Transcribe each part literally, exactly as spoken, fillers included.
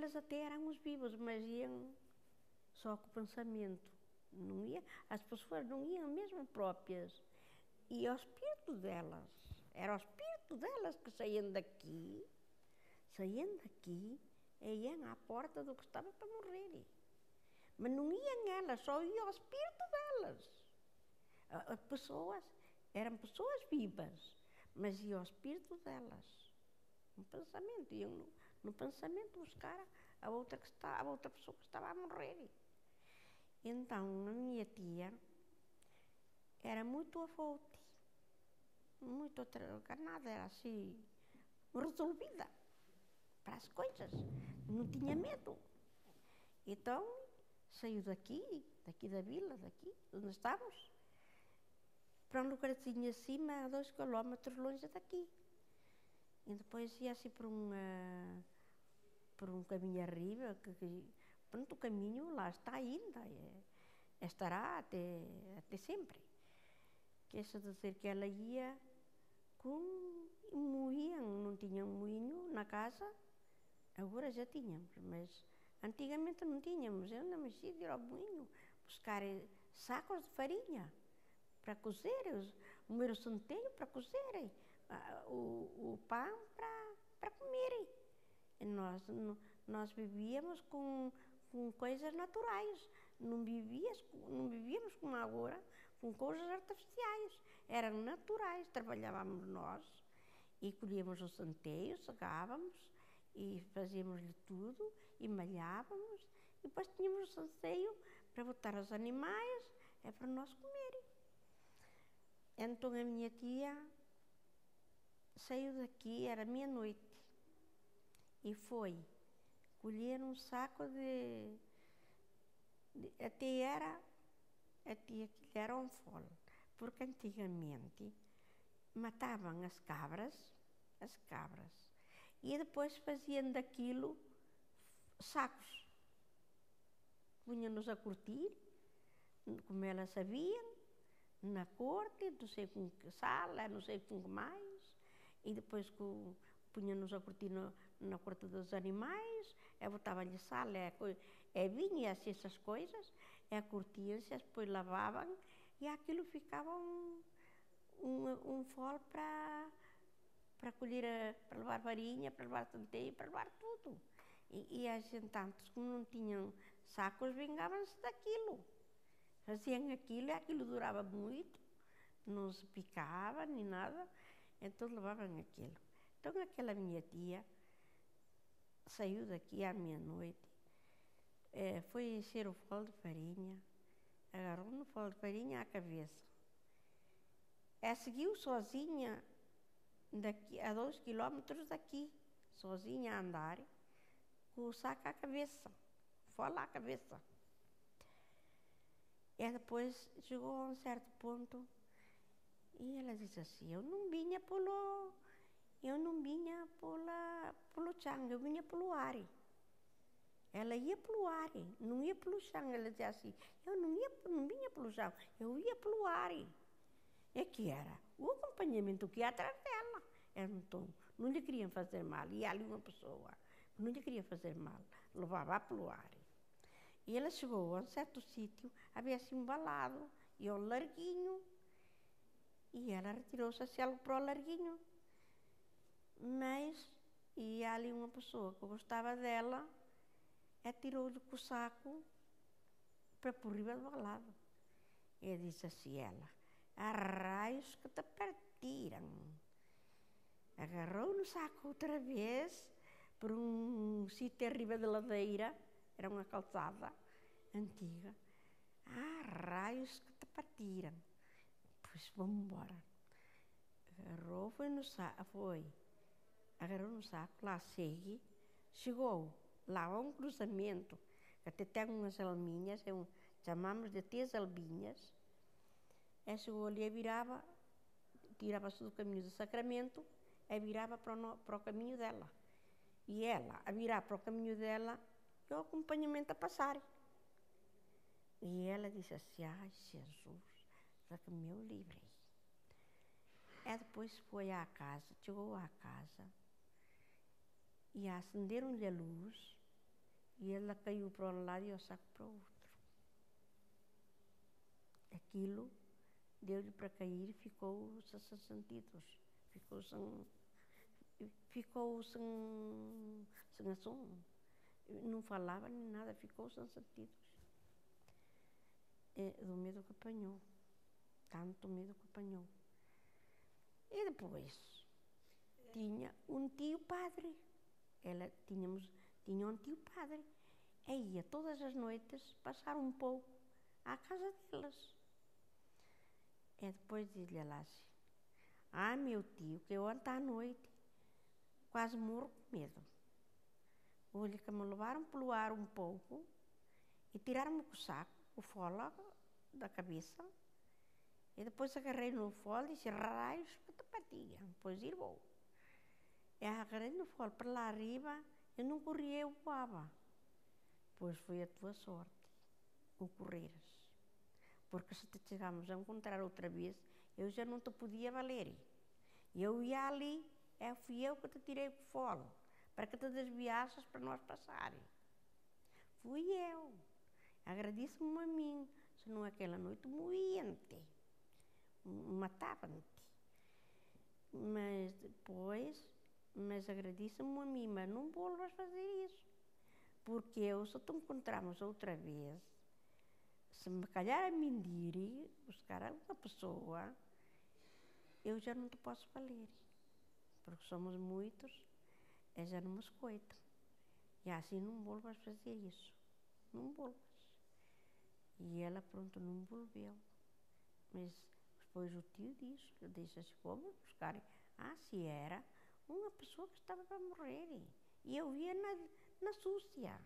eles até eram os vivos, mas iam só com o pensamento. Não ia, as pessoas não iam mesmo próprias. E o espírito delas, era o espírito delas que saíam daqui, saíam daqui e iam à porta do que estava para morrer. Mas não iam elas, só ia o espírito delas. As pessoas, eram pessoas vivas, mas ia o espírito delas. No pensamento, iam no, no pensamento buscar a outra, que está, a outra pessoa que estava a morrer. Então, a minha tia era muito forte, muito nada, era assim, resolvida para as coisas, não tinha medo. Então, saiu daqui, daqui da vila, daqui, onde estávamos, para um lugarzinho acima, a dois quilómetros longe daqui. E depois ia assim por, uma, por um caminho arriba, que, que, pronto, o caminho lá está ainda, é, estará até, até sempre. Quer dizer que ela ia com moinho, não tinha um moinho na casa, agora já tínhamos, mas antigamente não tínhamos. Eu não mexia de ir ao moinho buscar sacos de farinha para cozer, o meu centeio para cozerem, o, o pão para, para comerem. E nós, nós vivíamos com, com coisas naturais, não, vivíamos, não vivíamos como agora, com coisas artificiais, eram naturais. Trabalhávamos nós e colhíamos o centeio, segávamos e fazíamos-lhe tudo e malhávamos e depois tínhamos o centeio para botar aos animais, é para nós comerem. Então a minha tia saiu daqui, era meia-noite, e foi colher um saco de, de até era, até aquilo era um fole, porque antigamente matavam as cabras, as cabras, e depois faziam daquilo sacos, punham-nos a curtir, como elas sabiam, na corte, não sei com que sala, não sei com que mais, e depois punha-nos a curtir no, na corte dos animais, eu botava-lhe sal, é, é vinha assim essas coisas, é curtia-se, depois lavavam, e aquilo ficava um, um, um fole para, para colher, para levar farinha, para levar centeio, para levar tudo. E, e as gente, tantos como não tinham sacos, vingavam-se daquilo. Faziam aquilo e aquilo durava muito, não se picava nem nada, então levavam aquilo. Então aquela minha tia saiu daqui à meia-noite, é, foi encher o fole de farinha, agarrou no fole de farinha à cabeça. É, seguiu sozinha daqui, a dois quilómetros daqui, sozinha a andar, com o saco à cabeça, fole à cabeça. E depois chegou a um certo ponto e ela disse assim, eu não vinha pelo, eu não vinha pela, pelo chão, eu vinha pelo ar. Ela ia pelo ar, não ia pelo chão. Ela dizia assim, eu não, ia, não vinha pelo chão, eu ia pelo ar. E que era o acompanhamento que ia atrás dela. Então, não lhe queriam fazer mal, e ali uma pessoa, não lhe queria fazer mal, levava pelo ar. E ela chegou a um certo sítio, havia assim um balado, e um larguinho, e ela retirou-se assim para o larguinho. Mas, e ali uma pessoa que gostava dela, atirou-lhe com o saco para por riba do balado. E disse assim ela, há raios que te partiram. Agarrou no saco outra vez, por um sítio arriba da ladeira, era uma calçada antiga. Ah, raios que te partiram. Pois vamos embora. Agarrou, foi no saco, foi. Agarrou no saco, lá segue, chegou lá a um cruzamento, que até tem umas alminhas, é um, chamamos de três albinhas. E chegou ali e virava, tirava-se do caminho do Sacramento e virava para o, para o caminho dela. E ela, a virar para o caminho dela, e o acompanhamento a passar. E ela disse assim, ai Jesus, já que me eu livrei. E depois foi à casa, chegou à casa, e acenderam-lhe a luz, E ela caiu para um lado e o saco para o outro. Aquilo deu-lhe para cair e ficou sem sentidos. Ficou sem... Ficou sem... sem ação. Não falava nem nada, ficou sem sentidos. É, do medo que apanhou. Tanto medo que apanhou. E depois tinha um tio padre. Ela tínhamos, tinha um tio padre. E ia todas as noites passar um pouco à casa delas. E depois dizia lá assim: ah, meu tio, que eu ontem à noite quase morro com medo. Olha que me levaram pelo ar um pouco e tiraram-me com o saco, o fole da cabeça. E depois agarrei no fole e disse: raios que te patia. Depois ir vou. E agarrei no fole para lá arriba, eu não corria, eu voava. Pois foi a tua sorte, o correres. Porque se te chegámos a encontrar outra vez, eu já não te podia valer. Eu ia ali, é, fui eu que te tirei o fole, para que te desviasses para nós passarem. Fui eu. Agradeço-me a mim, senão aquela noite moía-te, matava-te. Mas depois, mas agradeço-me a mim, mas não volvas fazer isso. Porque eu, se te encontrarmos outra vez, se me calhar a mentir, buscar alguma pessoa, eu já não te posso valer. Porque somos muitos, e já não me escutam. E assim não volvas fazer isso. Não volvas. E ela, pronto, não volveu. Mas depois o tio disse, disse assim: como buscarem? Ah, se era uma pessoa que estava para morrer. E eu via na, na súcia.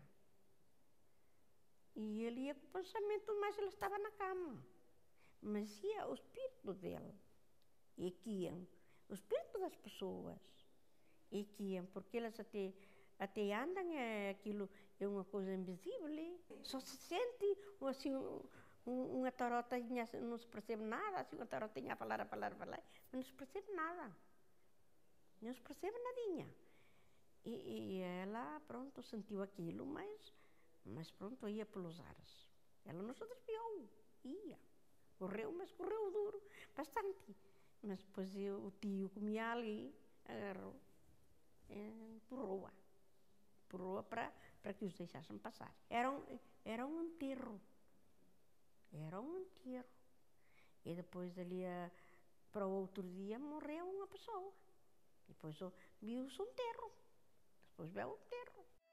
E ele ia com o pensamento, mas ele estava na cama. Mas ia o espírito dele. E que iam. O espírito das pessoas. E que iam, porque elas até, até andam, é, aquilo é uma coisa invisível. Só se sente assim, um, uma tarotinha, não se percebe nada, assim, uma tarotinha a falar, a falar, a falar, mas não se percebe nada. Não se percebe nadinha. E, e ela, pronto, sentiu aquilo, mas... Mas pronto, ia pelos ares. Ela não se desviou, ia. Correu, mas correu duro, bastante. Mas depois eu, o tio comia ali, agarrou, empurrou-a. Empurrou-a para, para que os deixassem passar. Era um, era um enterro. Era um enterro. E depois ali, a, para o outro dia, morreu uma pessoa. Depois viu-se um enterro. Depois veio o enterro.